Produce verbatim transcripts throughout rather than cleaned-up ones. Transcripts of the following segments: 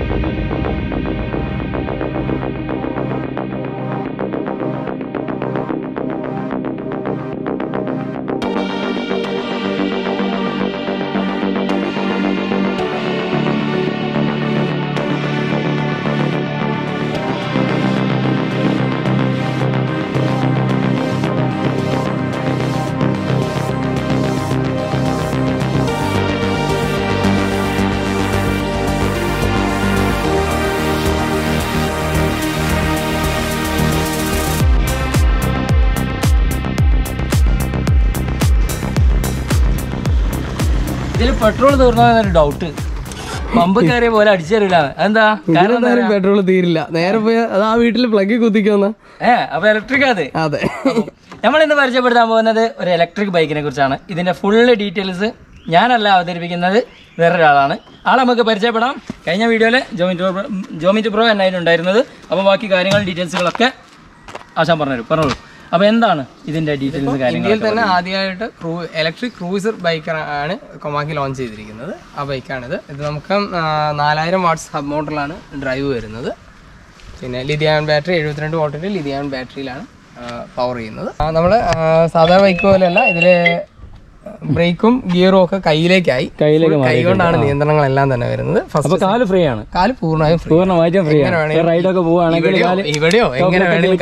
Petrol തീർന്നൊരു doubt pump കയറിയ പോലെ അടിച്ചേരില്ല എന്താ കാരണം പെട്രോൾ തീരില്ല നേരെ പോയി അത് ആ വീട്ടിൽ പ്ലഗ് കുത്തിക്കുന്ന ഏഹ് അപ്പൊ ഇലക്ട്രിക് അത് അതെ നമ്മൾ ഇന്ന് പരിചയപ്പെടുത്താൻ പോകുന്നത് ഒരു ഇലക്ട്രിക് ബൈക്കിനെ കുറിച്ചാണ് ഇതിന്റെ ഫുള്ള് ഡീറ്റെയിൽസ് ഞാനല്ല അവതരിപ്പിക്കുന്നത് വേറൊരാളാണ് ആളെ നമുക്ക് പരിചയപ്പെടാം കഴിഞ്ഞ വീഡിയോയിൽ ജോമിറ്റ് പ്രോ ജോമിറ്റ് പ്രോ എന്നായിരുന്നു ഉണ്ടായിരുന്നത് അപ്പോൾ ബാക്കി കാര്യങ്ങൾ ഡീറ്റെയിൽസുകളൊക്കെ ആശാൻ പറഞ്ഞുതരും പറഞ്ഞോളൂ അപ്പോൾ എന്താണ് ഇതിന്റെ ഡീറ്റെയിൽസ് കാര്യങ്ങൾ ഇന്ത്യയിൽ തന്നെ ആദ്യമായിട്ട് ക്രൂ ഇലക്ട്രിക് ക്രൂസർ ബൈക്കാണ് കൊമാക്കി ലോഞ്ച് ചെയ്തിരിക്കുന്നത് ആ ബൈക്കാണിത് ഇത് നമുക്ക് നാലായിരം വാട്ട്സ് ഹബ് മോട്ടറിലാണ് ഡ്രൈവ് വരുന്നത് പിന്നെ ലിഥിയം ബാറ്ററി എഴുപത്തിരണ്ട് വോട്ടിൻ്റെ ലിഥിയം ബാറ്ററിയിലാണ് പവർ ചെയ്യുന്നത് നമ്മൾ സാധാരണ ബൈക്ക് പോലെയല്ല ഇതിൽ ബ്രേക്കും ഗിയറും ഒക്കെ കയ്യിലേക്കായി കയ്യിലേക്ക് കൈ കൊണ്ടാണ് നിയന്ത്രണങ്ങളെല്ലാം തന്നെ വരുന്നത് ഫസ്റ്റ് കാല് ഫ്രീ ആണ് കാല് പൂർണ്ണമായും പൂർണ്ണമായിട്ടും ഫ്രീ ആണ് റൈഡൊക്കെ പോവുകയാണെങ്കിൽ ഇവിടെയോ എങ്ങനെ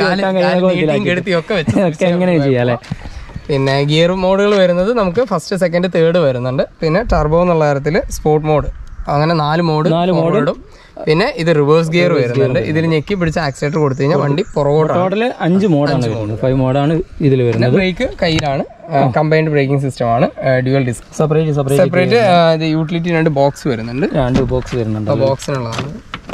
വേണമെങ്കിലും പിന്നെ ഗിയർ മോഡുകൾ വരുന്നത് നമുക്ക് ഫസ്റ്റ് സെക്കൻഡ് തേർഡ് വരുന്നുണ്ട് പിന്നെ ടർബോ എന്നുള്ള കാര്യത്തിൽ സ്പോർട്ട് മോഡ് അങ്ങനെ നാല് മോഡ് നാല് മോഡും പിന്നെ ഇത് റിവേഴ്സ് ഗിയർ വരുന്നുണ്ട് ഇതിൽ ഞെക്കി പിടിച്ച് ആക്സിലേറ്റർ കൊടുത്തു കഴിഞ്ഞാൽ വണ്ടി പുറകോട്ട് ടോട്ടല് അഞ്ച് മോഡാണ് ഫൈവ് മോഡാണ് ഇതിൽ വരുന്നത് ബ്രേക്ക് കയ്യിലാണ് കമ്പൈൻഡ് ബ്രേക്കിംഗ് സിസ്റ്റം ആണ് dual disc separate separate separate ഇത് യൂട്ടിലിറ്റി രണ്ട് ബോക്സ് വരുന്നുണ്ട് രണ്ട് ബോക്സ് വരുന്നുണ്ട് ബോക്സിനുള്ളതാണ്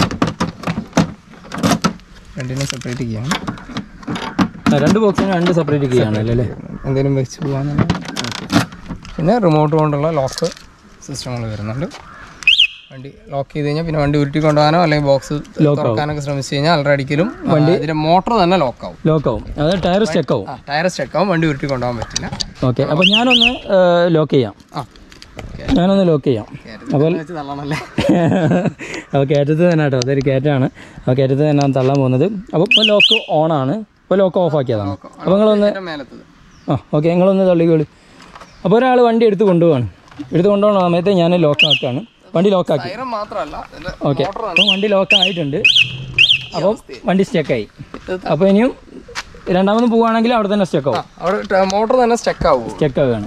രണ്ടിനും സെപ്പറേറ്റ് ചെയ്യാണ് രണ്ട് ബോക്സിന് രണ്ട് സെപ്പറേറ്റ് ചെയ്യാണ് അല്ലേ എന്തെങ്കിലും വെച്ച് പോകാൻ പിന്നെ റിമോട്ട് കൊണ്ടുള്ള ലോക്ക് സിസ്റ്റങ്ങൾ വരുന്നുണ്ട് വണ്ടി ലോക്ക് ചെയ്ത് കഴിഞ്ഞാൽ പിന്നെ വണ്ടി ഉരുട്ടി കൊണ്ടുപോകാനോ അല്ലെങ്കിൽ ബോക്സ് തുറക്കാനൊക്കെ ശ്രമിച്ചു കഴിഞ്ഞാൽ അലറടിക്കലും വണ്ടി ഇതിന്റെ മോട്ടർ തന്നെ ലോക്കാവും ലോക്കാവും അത് ടയർ സ്റ്റക്ക് ആവും ടയർ സ്റ്റക്ക് ആവും വണ്ടി ഉരുട്ടി കൊണ്ടുപോകാൻ പറ്റില്ല ഓക്കെ അപ്പോൾ ഞാനൊന്ന് ലോക്ക് ചെയ്യാം ആ ഞാനൊന്ന് ലോക്ക് ചെയ്യാം അപ്പോൾ അപ്പോൾ കയറ്റത്ത് തന്നെ കേട്ടോ അതൊരു കയറ്റാണ് അപ്പോൾ കയറ്റത്ത് തന്നെ തള്ളാൻ പോകുന്നത് അപ്പോൾ ഇപ്പോൾ ലോക്ക് ഓണാണ് ഇപ്പോൾ ലോക്ക് ഓഫ് ആക്കിയതാണ് അപ്പോൾ നിങ്ങളൊന്ന് ആ ഓക്കെ നിങ്ങളൊന്ന് തള്ളിക്കോളി അപ്പോൾ ഒരാൾ വണ്ടി എടുത്ത് കൊണ്ടുപോവാണ് എടുത്ത് കൊണ്ടുപോകുന്ന സമയത്ത് ഞാൻ ലോക്ക് ആക്കുകയാണ് വണ്ടി ലോക്കാക്കി ഓക്കെ അപ്പോൾ വണ്ടി ലോക്ക് ആയിട്ടുണ്ട് അപ്പം വണ്ടി സ്റ്റക്കായി അപ്പോൾ ഇനിയും രണ്ടാമത് പോവുകയാണെങ്കിൽ അവിടെ തന്നെ സ്റ്റക്ക് ആവും അവിടെ മോട്ടർ തന്നെ സ്റ്റക്ക് ആവും സ്റ്റക്ക് ആവുകയാണ്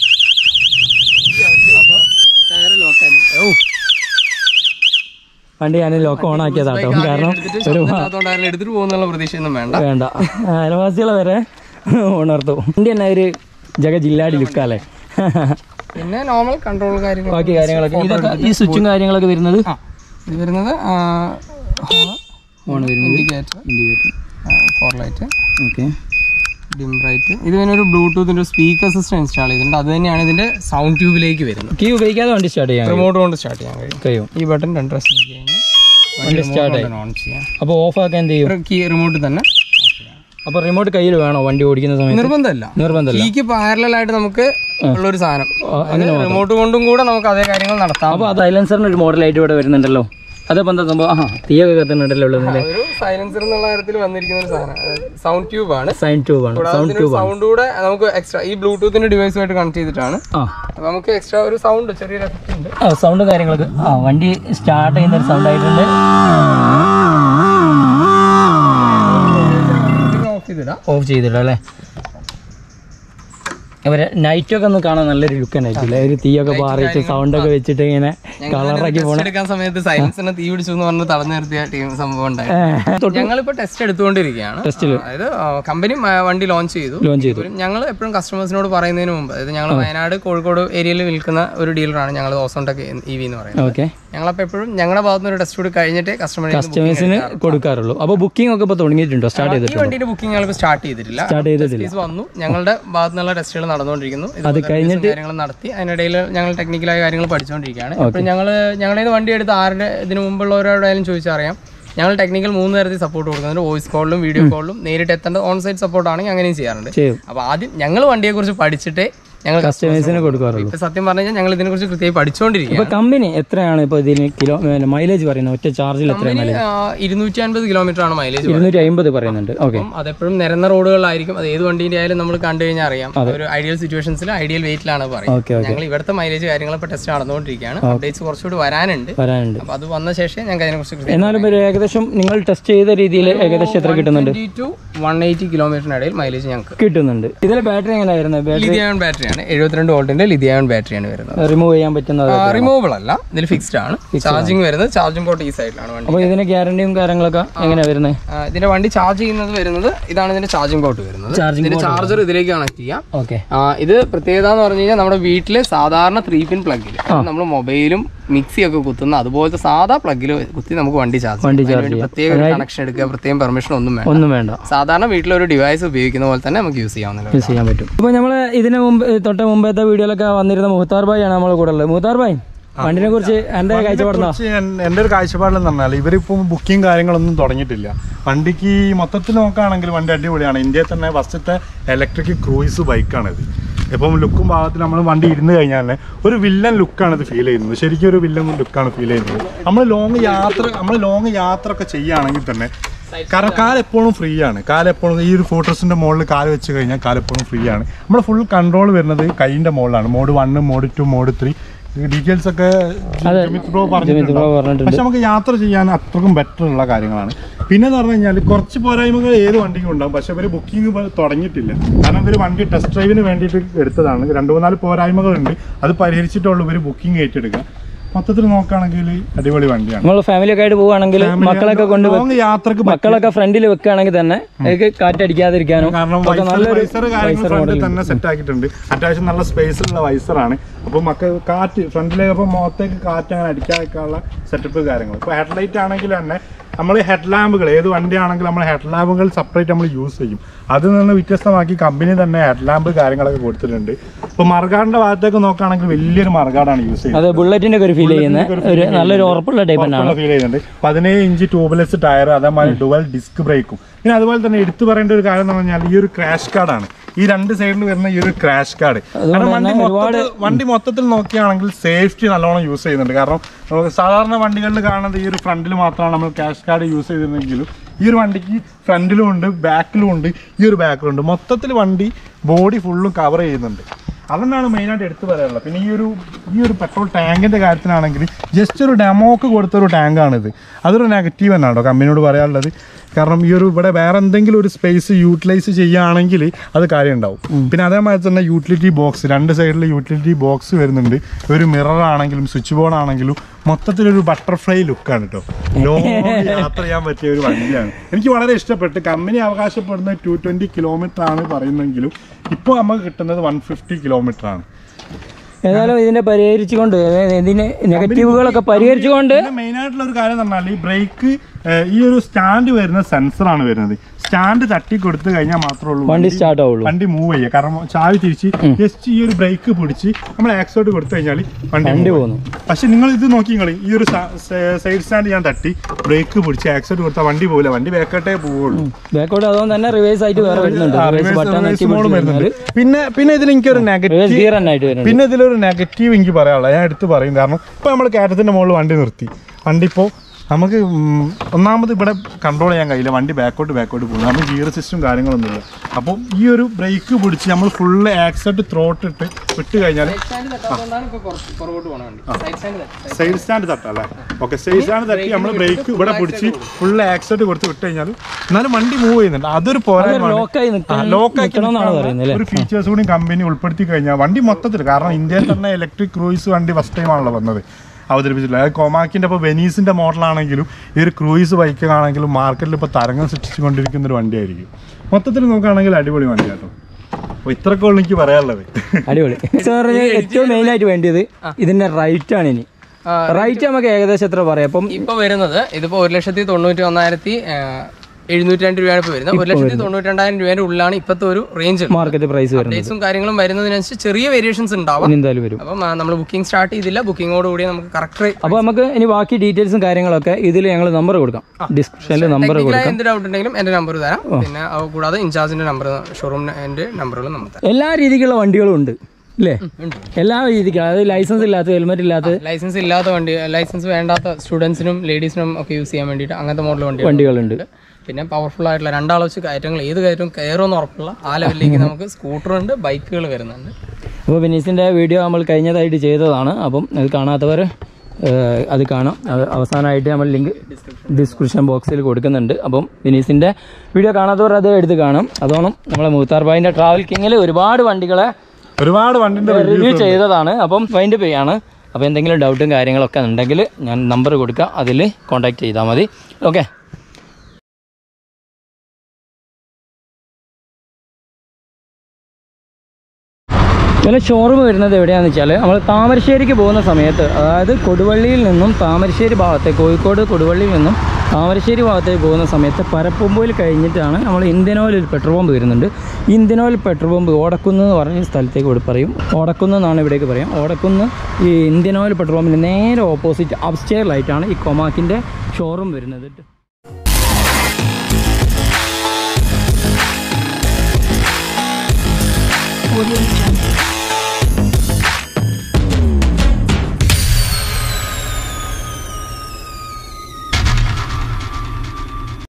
അപ്പോൾ ടയർ ലോക്കായി ഓ വണ്ടി ഞാൻ ലോക്ക് ഓൺ ആക്കിയതാട്ടോ കാരണം എടുത്തിട്ട് പോകുന്നുള്ള പ്രതീക്ഷയൊന്നും വേണ്ട വേണ്ട അയൽവാസികളെ വരെ ഉണർത്തും വണ്ടി തന്നെ ഒരു ജഗ ജില്ലാടി ലുക്കാല്ലേ പിന്നെ നോർമൽ കൺട്രോൾ കാര്യങ്ങൾ ബാക്കി കാര്യങ്ങളൊക്കെ ഇതൊക്കെ ഈ സ്വിച്ചും കാര്യങ്ങളൊക്കെ വരുന്നത് ഇത് വരുന്നത് ഹോൺ വരുന്നത് indicator indicator four light okay dim right ഇത് പിന്നെ ഒരു ബ്ലൂടൂത്തിൻ്റെ സ്പീക്കർ സിസ്റ്റം ഇൻസ്റ്റാൾ ചെയ്തിട്ടുണ്ട് അത് തന്നെയാണ് ഇതിൻ്റെ സൗണ്ട് ട്യൂബിലേക്ക് വരുന്നത് കീ ഉപയോഗിക്കാതെ വണ്ടി സ്റ്റാർട്ട് ചെയ്യാം റിമോട്ട് കൊണ്ട് സ്റ്റാർട്ട് ചെയ്യാൻ കഴിയും കഴിയും ഈ ബട്ടൺ രണ്ട് പ്രസ് നോക്കി കഴിഞ്ഞാൽ വണ്ടി സ്റ്റാർട്ട് ഓൺ ചെയ്യാം അപ്പോൾ ഓഫ് ആക്കാൻ എന്ത് ചെയ്യും കീ റിമോട്ട് തന്നെ അപ്പോൾ റിമോട്ട് കയ്യിൽ വേണോ വണ്ടി ഓടിക്കുന്ന സമയത്ത് നിർബന്ധമല്ല നിർബന്ധമല്ല കീക്ക് പാരലായിട്ട് നമുക്ക് ഉള്ളൊരു സാധനം അങ്ങനെ റിമോട്ട് കൊണ്ടും കൂടെ നമുക്ക് അതേ കാര്യങ്ങൾ നടത്താം അപ്പോൾ അത് സൈലൻസറിന് ഒരു മോഡലായിട്ട് ഇവിടെ വരുന്നുണ്ടല്ലോ അതപ്പോൾ എന്താ സംഭവം ആ തീയൊക്കെ കത്തുന്നുണ്ടല്ലോ ഒരു സൈലൻസർ എന്നുള്ള കാര്യത്തിൽ വന്നിരിക്കുന്ന ഒരു സാധനം സൗണ്ട് ട്യൂബ് ആണ് സൗണ്ട് ട്യൂബ് ആണ് സൗണ്ട് ട്യൂബ് സൗണ്ട് കൂടെ നമുക്ക് എക്സ്ട്രാ ഈ ബ്ലൂടൂത്തിന്റെ ഡിവൈസുമായിട്ട് കണക്ട് ചെയ്തിട്ടാണ് അപ്പോൾ നമുക്ക് എക്സ്ട്രാ ഒരു സൗണ്ട് ചെറിയൊരു എഫക്റ്റ് ഉണ്ട് ആ സൗണ്ട് കാര്യങ്ങളൊക്കെ ആ വണ്ടി സ്റ്റാർട്ട് ചെയ്യുന്ന ഒരു സൗണ്ട് ആയിട്ടുണ്ട് ഓഫ് ചെയ്തിടാം അല്ലേ അവരെ നൈറ്റൊക്കെ ഒന്ന് കാണാൻ നല്ലൊരു ലുക്ക് ഉണ്ടായിട്ടില്ല ഒരു തീയൊക്കെ പാറിച്ച് സൗണ്ടൊക്കെ വെച്ചിട്ട് ഇങ്ങനെ കളറാക്കി പോകാൻ സമയത്ത് സൈലൻസിനെ തീ പിടിച്ചു എന്ന് പറഞ്ഞ് തടഞ്ഞു നിർത്തിയ ടീം സംഭവം ഉണ്ടായി ഞങ്ങളിപ്പോൾ ടെസ്റ്റ് എടുത്തുകൊണ്ടിരിക്കുകയാണ് അതായത് കമ്പനി വണ്ടി ലോഞ്ച് ചെയ്തു ലോഞ്ച് ചെയ്തു ഞങ്ങൾ എപ്പോഴും കസ്റ്റമേഴ്സിനോട് പറയുന്നതിന് മുമ്പ് അതായത് ഞങ്ങൾ വയനാട് കോഴിക്കോട് ഏരിയയിൽ വിൽക്കുന്ന ഒരു ഡീലറാണ് ഞങ്ങൾ ഓസോൺടെക് ഇ വി എന്ന് പറയുന്നത് ഓക്കെ ഞങ്ങളപ്പോൾ എപ്പോഴും ഞങ്ങളുടെ ഭാഗത്തുനിന്ന് ഒരു ടെസ്റ്റ് കൂടി കഴിഞ്ഞിട്ട് കസ്റ്റമർ കസ്റ്റമേഴ്സിന് കൊടുക്കാറുള്ളൂ അപ്പോൾ ബുക്കിംഗ് ഒക്കെ ഇപ്പോൾ തുടങ്ങിയിട്ടുണ്ടോ സ്റ്റാർട്ട് ചെയ്തിട്ടുണ്ട് ഈ വണ്ടിയുടെ ബുക്കിംഗ് ഞങ്ങൾ സ്റ്റാർട്ട് ചെയ്തിട്ടില്ല സ്റ്റാർട്ട് ചെയ്തിട്ടില്ല വന്നു ഞങ്ങളുടെ ഭാഗത്തുനിന്നുള്ള ടെസ്റ്റുകൾ നടന്നുകൊണ്ടിരിക്കുന്നു അത് കഴിഞ്ഞിട്ട് കാര്യങ്ങൾ നടത്തി അതിനിടയിൽ ഞങ്ങൾ ടെക്നിക്കലായ കാര്യങ്ങൾ പഠിച്ചുകൊണ്ടിരിക്കുകയാണ് അപ്പോൾ ഞങ്ങൾ ഞങ്ങളുടെ വണ്ടി എടുത്ത് ആരുടെ ഇതിന് മുമ്പുള്ളവരോടായാലും ചോദിച്ചറിയാം ഞങ്ങൾ ടെക്നിക്കൽ മൂന്ന് തരത്തിൽ സപ്പോർട്ട് കൊടുക്കുന്നുണ്ട് വോയിസ് കോളിലും വീഡിയോ കോളിലും നേരിട്ട് എത്തേണ്ട ഓൺ സൈറ്റ് സപ്പോർട്ട് ആണെങ്കിൽ അങ്ങനെയും ചെയ്യാറുണ്ട് അപ്പോൾ ആദ്യം ഞങ്ങൾ വണ്ടിയെക്കുറിച്ച് പഠിച്ചിട്ടേ ഞങ്ങൾ കസ്റ്റമേഴ്സിന് കൊടുക്കാറുള്ളൂ. ഇപ്പൊ സത്യം പറഞ്ഞു കഴിഞ്ഞാൽ ഞങ്ങൾ ഇതിനെ കുറിച്ച് കൃത്യമായി പഠിച്ചുകൊണ്ടിരിക്കുക. കമ്പനി എത്രയാണ് ഇപ്പൊ ഇതിന് കിലോ മൈലേജ് പറയുന്നത്? ഒറ്റ ചാർജിൽ എത്ര മൈലേജ്? ഇരുന്നൂറ്റി അൻപത് കിലോമീറ്റർ ആണ് മൈലേജ്. ഇരുന്നൂറ്റി അമ്പത് പറയുന്നുണ്ട്. ഓക്കെ, അതെപ്പോഴും നിരന്ന റോഡുകളിലായിരിക്കും. അത് ഏത് വണ്ടീന്റെ ആയാലും നമ്മൾ കണ്ടു കഴിഞ്ഞാൽ അറിയാം. ഒരു ഐഡിയൽ സിറ്റുവേഷൻസിൽ ഐഡിയൽ വെയിറ്റിലാണ് പറയുന്നത്. ഞങ്ങൾ ഇവിടുത്തെ മൈലേജ് കാര്യങ്ങൾ ഇപ്പൊ ടെസ്റ്റ് നടന്നുകൊണ്ടിരിക്കുകയാണ്. അപ്ഡേറ്റ്സ് കുറച്ചുകൂടി വരാനുണ്ട് വരാനുണ്ട് അപ്പൊ അത് വന്ന ശേഷം ഞങ്ങൾക്ക് അതിനെ കുറിച്ച്. എന്നാലും ഏകദേശം നിങ്ങൾ ടെസ്റ്റ് ചെയ്ത രീതിയിൽ ഏകദേശം എത്ര കിട്ടുന്നുണ്ട്? വൺ എയ്റ്റി കിലോമീറ്ററിനിടയിൽ മൈലേജ് ഞങ്ങൾക്ക് കിട്ടുന്നുണ്ട്. ഇതിലെ ബാറ്ററി എങ്ങനെയായിരുന്നു? ലിഥിയം ബാറ്ററിയാണ്, എഴുപത്തിരണ്ട് വോൾട്ടിന്റെ ലിഥിയം ബാറ്ററിയാണ് വരുന്നത്. റിമൂവ് ചെയ്യാൻ പറ്റുന്നത്? റിമൂവബിൾ അല്ല, ഇതിൽ ഫിക്സ്ഡ് ആണ്. ചാർജിങ് വരുന്നത് ചാർജിംഗ് പോർട്ട് ഈ സൈഡിലാണ് വണ്ടി. അപ്പോൾ ഇതിന്റെ ഗ്യാരണ്ടിയും കാര്യങ്ങളൊക്കെ എങ്ങനെയാണ് വരുന്നത്? ഇതിന്റെ വണ്ടി ചാർജ് ചെയ്യുന്നത് വരുന്നത് ഇതാണ്. ഇതിന്റെ ചാർജിംഗ് പോർട്ട് വരുന്നത്. ഇതിന്റെ ചാർജർ ഇതിലേക്ക് കണക്ട് ചെയ്യാം. ഓക്കെ, ഇത് പ്രത്യേകത എന്ന് പറഞ്ഞു കഴിഞ്ഞാൽ നമ്മുടെ വീട്ടിലെ സാധാരണ ത്രീ പിൻ പ്ലഗിൽ നമ്മൾ മൊബൈലും മിക്സി ഒക്കെ കുത്തുന്ന അതുപോലത്തെ സാധാ പ്ലഗിൽ കുത്തി നമുക്ക് വണ്ടി ചാർജ് ചെയ്യാം. പ്രത്യേക കണക്ഷൻ എടുക്കുക, പ്രത്യേകം പെർമിഷൻ ഒന്നും വേണ്ട ഒന്നും വേണ്ട സാധാരണ വീട്ടിലൊരു ഡിവൈസ് ഉപയോഗിക്കുന്ന പോലെ തന്നെ നമുക്ക് യൂസ് ചെയ്യാവുന്ന യൂസ് ചെയ്യാൻ പറ്റും. ഇപ്പോൾ നമ്മൾ ഇതിന് മുമ്പ് തൊട്ട് മുമ്പത്തെ വീഡിയോയിലൊക്കെ വന്നിരുന്ന മുഹത്താർ ഭായ് ആണ് നമ്മളെ കൂടെ ഉള്ളത്. മുഹത്താർ ഭായ്, വണ്ടിനെ കുറിച്ച് എൻ്റെ കാഴ്ചപ്പാടുണ്ടോ? എൻ്റെ ഒരു കാഴ്ചപ്പാടെന്ന് പറഞ്ഞാൽ ഇവരിപ്പം ബുക്കിംഗ് കാര്യങ്ങളൊന്നും തുടങ്ങിയിട്ടില്ല. വണ്ടിക്ക് മൊത്തത്തിൽ നോക്കുകയാണെങ്കിൽ വണ്ടി അടിപൊളിയാണ്. ഇന്ത്യയിൽ തന്നെ ഫസ്റ്റത്തെ ഇലക്ട്രിക് ക്രൂയിസ് ബൈക്കാണിത്. ഇപ്പം ലുക്കും ഭാഗത്തിൽ നമ്മൾ വണ്ടി ഇരുന്ന് കഴിഞ്ഞാൽ ഒരു വില്ലൻ ലുക്കാണ് ഇത് ഫീൽ ചെയ്യുന്നത്. ശരിക്കും ഒരു വില്ലൻ ലുക്കാണ് ഫീൽ ചെയ്യുന്നത്. നമ്മൾ ലോങ് യാത്ര നമ്മൾ ലോങ് യാത്ര ഒക്കെ ചെയ്യുകയാണെങ്കിൽ തന്നെ കാരണം കാലെപ്പോഴും ഫ്രീ ആണ്. കാലെപ്പോഴും ഈ ഒരു ഫോട്ടോസിൻ്റെ മുകളിൽ കാല് വെച്ച് കഴിഞ്ഞാൽ കാലെപ്പോഴും ഫ്രീ ആണ്. നമ്മൾ ഫുൾ കൺട്രോൾ വരുന്നത് കൈയിൻ്റെ മുകളിലാണ്. Mode one, mode two, mode three details ഒക്കെ ബ്രോ പറഞ്ഞിട്ടുണ്ട്. പക്ഷെ നമുക്ക് യാത്ര ചെയ്യാൻ അത്രക്കും ബെറ്റർ ഉള്ള കാര്യങ്ങളാണ്. പിന്നെ എന്ന് പറഞ്ഞു കഴിഞ്ഞാൽ കുറച്ച് പോരായ്മകൾ ഏത് വണ്ടിക്കും ഉണ്ടാകും. പക്ഷെ ഇവർ ബുക്കിംഗ് തുടങ്ങിയിട്ടില്ല. കാരണം ഇവർ വണ്ടി ടെസ്റ്റ് ഡ്രൈവിന് വേണ്ടിയിട്ട് എടുത്തതാണ്. രണ്ട് മൂന്നാല് പോരായ്മകളുണ്ട്. അത് പരിഹരിച്ചിട്ടുള്ളൂ ഇവർ ബുക്കിംഗ് ഏറ്റെടുക്കുക. മൊത്തത്തിൽ നോക്കുകയാണെങ്കിൽ അടിപൊളി വണ്ടിയാണ്. നമ്മൾ ഫാമിലി ഒക്കെ ആയിട്ട് പോവുകയാണെങ്കിൽ മക്കളൊക്കെ കൊണ്ട് യാത്രക്ക് മക്കളൊക്കെ ഫ്രണ്ടിൽ വെക്കുകയാണെങ്കിൽ തന്നെ കാറ്റടിക്കാതിരിക്കാനും കാരണം വൈസർ കാര്യങ്ങൾ ഫ്രണ്ടിൽ തന്നെ സെറ്റ് ആക്കിയിട്ടുണ്ട്. അത്യാവശ്യം നല്ല സ്പേസിലുള്ള വൈസറാണ്. അപ്പോൾ മക്കൾ കാറ്റ് ഫ്രണ്ടിലേക്ക് അപ്പോൾ മുഖത്തേക്ക് കാറ്റ് അങ്ങനെ അടിക്കാതിരിക്കാനുള്ള സെറ്റപ്പ് കാര്യങ്ങൾ. ഇപ്പോൾ ഹെഡ്ലൈറ്റ് ആണെങ്കിൽ തന്നെ നമ്മൾ ഹെഡ് ലാമ്പുകൾ ഏത് വണ്ടിയാണെങ്കിലും നമ്മൾ ഹെഡ് ലാമ്പുകൾ സെപ്പറേറ്റ് നമ്മൾ യൂസ് ചെയ്യും. അതിൽ നിന്ന് വ്യത്യസ്തമാക്കി കമ്പനി തന്നെ ഹെഡ് ലാമ്പ് കാര്യങ്ങളൊക്കെ കൊടുത്തിട്ടുണ്ട്. ഇപ്പോൾ മർഗാഡിന്റെ ഭാഗത്തേക്ക് നോക്കുകയാണെങ്കിൽ വലിയൊരു മർഗാഡാണ് യൂസ് ചെയ്യുന്നത്. ബുള്ളറ്റിന്റെ ഒരു ഫീൽ ചെയ്യുന്നത് നല്ലൊരു ഉറപ്പുള്ള ടൈപ്പ് ഫീൽ ചെയ്യുന്നുണ്ട്. പതിനേഴ് ഇഞ്ച് ട്യൂബ്ലെസ് ടയർ, അതേമാതിരി ഡുവൽ ഡിസ്ക് ബ്രേക്കും. പിന്നെ അതുപോലെ തന്നെ എടുത്തു പറയേണ്ട ഒരു കാര്യം എന്ന് പറഞ്ഞാൽ ഈ ഒരു ക്രാഷ് കാർഡാണ്. ഈ രണ്ട് സൈഡിൽ വരുന്ന ഈ ഒരു ക്രാഷ് കാർഡ് കാരണം വണ്ടി മൊത്തത്തിൽ വണ്ടി മൊത്തത്തിൽ നോക്കുകയാണെങ്കിൽ സേഫ്റ്റി നല്ലോണം യൂസ് ചെയ്യുന്നുണ്ട്. കാരണം സാധാരണ വണ്ടികളിൽ കാണുന്നത് ഈ ഒരു ഫ്രണ്ടിൽ മാത്രമാണ് നമ്മൾ ക്രാഷ് കാർഡ് യൂസ് ചെയ്തിരുന്നെങ്കിലും ഈ ഒരു വണ്ടിക്ക് ഫ്രണ്ടിലും ഉണ്ട്, ബാക്കിലും ഉണ്ട്, ഈ ഒരു ബാക്കിലും ഉണ്ട്. മൊത്തത്തിൽ വണ്ടി ബോഡി ഫുള്ളും കവർ ചെയ്യുന്നുണ്ട്. അതെന്നാണ് മെയിനായിട്ട് എടുത്തു പറയാനുള്ളത്. പിന്നെ ഈ ഒരു ഈ ഒരു പെട്രോൾ ടാങ്കിൻ്റെ കാര്യത്തിലാണെങ്കിൽ ജസ്റ്റ് ഒരു ഡെമോക്ക് കൊടുത്തൊരു ടാങ്കാണിത്. അതൊരു നെഗറ്റീവ് തന്നെയാണോ കമ്പനിയോട് പറയാനുള്ളത്. കാരണം ഈ ഒരു ഇവിടെ വേറെ എന്തെങ്കിലും ഒരു സ്പേസ് യൂട്ടിലൈസ് ചെയ്യുകയാണെങ്കിൽ അത് കാര്യം ഉണ്ടാവും. പിന്നെ അതേമാതിരി തന്നെ യൂട്ടിലിറ്റി ബോക്സ്, രണ്ട് സൈഡിൽ യൂട്ടിലിറ്റി ബോക്സ് വരുന്നുണ്ട്. ഒരു മിറർ ആണെങ്കിലും സ്വിച്ച് ബോർഡ് ആണെങ്കിലും മൊത്തത്തിലൊരു ബട്ടർഫ്ലൈ ലുക്കാണ് കേട്ടോ. ലോങ് യാത്ര ചെയ്യാൻ പറ്റിയ ഒരു വണ്ടിയാണ്. എനിക്ക് വളരെ ഇഷ്ടപ്പെട്ട്. കമ്പനി അവകാശപ്പെടുന്നത് ടു ട്വൻറ്റി കിലോമീറ്റർ ആണ് പറയുന്നെങ്കിലും ഇപ്പോൾ നമുക്ക് കിട്ടുന്നത് വൺ ഫിഫ്റ്റി കിലോമീറ്റർ ആണ്. ഏതായാലും ഇതിനെ പരിഹരിച്ചുകൊണ്ട് ഇതിന് നെഗറ്റീവുകളൊക്കെ പരിഹരിച്ചുകൊണ്ട് മെയിനായിട്ടുള്ള ഒരു കാര്യം എന്ന് പറഞ്ഞാൽ ഈ ബ്രേക്ക് ഈ ഒരു സ്റ്റാൻഡ് വരുന്ന സെൻസറാണ് വരുന്നത്. സ്റ്റാൻഡ് തട്ടി കൊടുത്തു കഴിഞ്ഞാൽ മാത്രമേ ഉള്ളൂ വണ്ടി സ്റ്റാർട്ട് ആവുള്ളൂ, വണ്ടി മൂവ് ചെയ്യുക. കാരണം ചാവി തിരിച്ച് ജസ്റ്റ് ഈ ഒരു ബ്രേക്ക് പിടിച്ച് നമ്മൾ ആക്സോട്ട് കൊടുത്തു കഴിഞ്ഞാൽ വണ്ടി പോകുന്നു. പക്ഷെ നിങ്ങൾ ഇത് നോക്കി, നിങ്ങൾ ഈ ഒരു സൈഡ് സ്റ്റാൻഡ് ഞാൻ തട്ടി ബ്രേക്ക് പിടിച്ച് ആക്സോട്ട് കൊടുത്താൽ വണ്ടി പോകില്ല, വണ്ടി ബാക്കോട്ടേ പോവുള്ളൂ. ബാക്കോട്ട് അതുകൊണ്ട് തന്നെ റിവേഴ്സ് ആയിട്ട് വേറെ വരുന്നുണ്ട്. പിന്നെ പിന്നെ ഇതിൽ എനിക്കൊരു നെഗറ്റീവ് പിന്നെ ഇതിലൊരു നെഗറ്റീവ് എനിക്ക് പറയാനുള്ളത് ഞാൻ എടുത്ത് പറയും. കാരണം ഇപ്പോൾ നമ്മൾ കയറ്റത്തിൻ്റെ മുകളിൽ വണ്ടി നിർത്തി, വണ്ടി ഇപ്പോൾ നമുക്ക് ഒന്നാമത് ഇവിടെ കൺട്രോൾ ചെയ്യാൻ കഴിയില്ല, വണ്ടി ബാക്കോട്ട് ബാക്കോട്ട് പോകും. നമുക്ക് ഗിയർ സിസ്റ്റം കാര്യങ്ങളൊന്നുമില്ല. അപ്പോൾ ഈ ഒരു ബ്രേക്ക് പിടിച്ച് നമ്മൾ ഫുള്ള് ആക്സെറ്റ് ത്രോട്ട് ഇട്ട് വിട്ട് കഴിഞ്ഞാൽ സൈഡ് സ്റ്റാൻഡ് തട്ടല്ലേ. ഓക്കെ, സൈഡ് സ്റ്റാൻഡ് തട്ടി നമ്മൾ ബ്രേക്ക് ഇവിടെ പിടിച്ച് ഫുള്ള് ആക്സെറ്റ് കൊടുത്ത് വിട്ട് കഴിഞ്ഞാൽ എന്നാലും വണ്ടി മൂവ് ചെയ്യുന്നുണ്ട്. അതൊരു പോരായ്മ. ലോക്കാക്കി ഒരു ഫീച്ചേഴ്സ് കൂടി കമ്പനി ഉൾപ്പെടുത്തി കഴിഞ്ഞാൽ വണ്ടി മൊത്തത്തിൽ, കാരണം ഇന്ത്യയിൽ തന്നെ ഇലക്ട്രിക് ക്രൂയിസ് വണ്ടി ഫസ്റ്റ് ടൈമാണല്ലോ വന്നത് അവതരിപ്പിച്ചിട്ടുള്ളത്. അതായത് കോമാക്കിൻ്റെ ഇപ്പോൾ വെനീസിൻ്റെ മോഡലാണെങ്കിലും ഈ ഒരു ക്രൂയിസ് ബൈക്കാണെങ്കിലും മാർക്കറ്റിൽ ഇപ്പോൾ തരംഗം സൃഷ്ടിച്ചുകൊണ്ടിരിക്കുന്ന ഒരു വണ്ടിയായിരിക്കും. മൊത്തത്തിൽ നോക്കുകയാണെങ്കിൽ അടിപൊളി വണ്ടിയാട്ടോ. അപ്പോൾ ഇത്രയൊക്കെ ഉള്ളൂ എനിക്ക് പറയാനുള്ളത്. അടിപൊളി. ഏറ്റവും മെയിനായിട്ട് വേണ്ടിയത് ഇതിൻ്റെ റൈറ്റ് ആണ്. ഇനി റൈറ്റ് നമുക്ക് ഏകദേശം എത്ര പറയാം? അപ്പം ഇപ്പോൾ വരുന്നത് ഇതിപ്പോൾ ഒരു ലക്ഷത്തി തൊണ്ണൂറ്റി ഒന്നായിരത്തി എഴുന്നൂറ്റി രണ്ട് രൂപയാണ് ഇപ്പോൾ വരുന്നത്. ഒരു ലക്ഷത്തി തൊണ്ണൂറ്റി രണ്ടായിരം രൂപയുടെ ഉള്ളിലാണ് ഇപ്പോഴത്തെ ഒരു റേഞ്ച് മാർക്കറ്റ് പ്രൈസ് വരുന്നത്. ഡേറ്റ്സും കാര്യങ്ങളും വരുന്നതിനനുസരിച്ച് ചെറിയ വേരിയേഷൻസ് ഉണ്ടാവും, എന്തായാലും വരും. അപ്പം നമ്മൾ ബുക്കിംഗ് സ്റ്റാർട്ട് ചെയ്തില്ല, ബുക്കിങ്ങോട് കൂടി നമുക്ക് കറക്റ്റ്. അപ്പോൾ നമുക്ക് ഇനി ബാക്കി ഡീറ്റെയിൽസും കാര്യങ്ങളൊക്കെ ഇതിൽ ഞങ്ങൾ നമ്പർ കൊടുക്കാം, ഡിസ്ക്രിപ്ഷനിൽ നമ്പർ കൊടുക്കാം. എന്ത് ഡൗട്ട് ഉണ്ടെങ്കിലും എൻ്റെ നമ്പർ തരാം. പിന്നെ കൂടാതെ ഇൻചാർജിന്റെ നമ്പർ, ഷോറൂമിന്റെ നമ്പറുകളും നമുക്ക് തരാം. എല്ലാ രീതിക്കുള്ള വണ്ടികളും ഉണ്ട്. അല്ലേ? എല്ലാ രീതിക്കും, അതായത് ലൈസൻസ് ഇല്ലാത്ത, ഹെൽമെറ്റ് ഇല്ലാത്ത, ലൈസൻസ് ഇല്ലാത്ത വണ്ടി, ലൈസൻസ് വേണ്ടാത്ത സ്റ്റുഡൻസിനും ലേഡീസിനും ഒക്കെ യൂസ് ചെയ്യാൻ വേണ്ടിയിട്ട് അങ്ങനത്തെ മോഡൽ വണ്ടി വണ്ടികളുണ്ട്. പിന്നെ പവർഫുൾ ആയിട്ടുള്ള രണ്ടാൾ വെച്ച് കയറ്റങ്ങൾ ഏത് കയറ്റവും കയറുമെന്ന് ഉറപ്പുള്ള ആ ലെവലിലേക്ക് നമുക്ക് സ്കൂട്ടറുണ്ട്, ബൈക്കുകൾ വരുന്നുണ്ട്. അപ്പോൾ വിനീസിൻ്റെ വീഡിയോ നമ്മൾ കഴിഞ്ഞതായിട്ട് ചെയ്തതാണ്. അപ്പം അത് കാണാത്തവർ അത് കാണാം. അവസാനമായിട്ട് നമ്മൾ ലിങ്ക് ഡിസ്ക്രിപ്ഷൻ ബോക്സിൽ കൊടുക്കുന്നുണ്ട്. അപ്പം വിനീസിൻ്റെ വീഡിയോ കാണാത്തവർ അത് എടുത്ത് കാണും. അതോണം നമ്മളെ മുഖ്താർ ഭായിൻ്റെ ട്രാവൽ കിങ്ങിൽ ഒരുപാട് വണ്ടികളെ ഒരുപാട് വണ്ടിൻ്റെ റിവ്യൂ ചെയ്തതാണ്. അപ്പം വൈൻഡ് പേ ആണ്. അപ്പോൾ എന്തെങ്കിലും ഡൗട്ടും കാര്യങ്ങളൊക്കെ ഉണ്ടെങ്കിൽ ഞാൻ നമ്പർ കൊടുക്കാം, അതിൽ കോൺടാക്ട് ചെയ്താൽ മതി. ഓക്കെ. ഇതിലെ ഷോറൂം വരുന്നത് എവിടെയാണെന്ന് വെച്ചാൽ നമ്മൾ താമരശ്ശേരിക്ക് പോകുന്ന സമയത്ത്, അതായത് കൊടുവള്ളിയിൽ നിന്നും താമരശ്ശേരി ഭാഗത്തേക്ക്, കോഴിക്കോട് കൊടുവള്ളിയിൽ നിന്നും താമരശ്ശേരി ഭാഗത്തേക്ക് പോകുന്ന സമയത്ത് പരപ്പുമ്പോയിൽ കഴിഞ്ഞിട്ടാണ് നമ്മൾ ഇന്ത്യൻ ഓയിൽ ഒരു പെട്രോൾ പമ്പ് വരുന്നുണ്ട്. Indian Oil petrol pump Odakkunnu എന്ന് പറഞ്ഞ സ്ഥലത്തേക്ക് ഇവിടെ പറയും. ഓടക്കുന്ന് എന്നാണ് ഇവിടേക്ക് പറയാം. ഓടക്കുന്ന് ഈ ഇന്ത്യൻ ഓയിൽ പെട്രോൾ പമ്പിന് നേരെ ഓപ്പോസിറ്റ് അപ്സ്റ്റെയറിലായിട്ടാണ് ഈ കൊമാക്കിൻ്റെ ഷോറൂം വരുന്നത്. Audio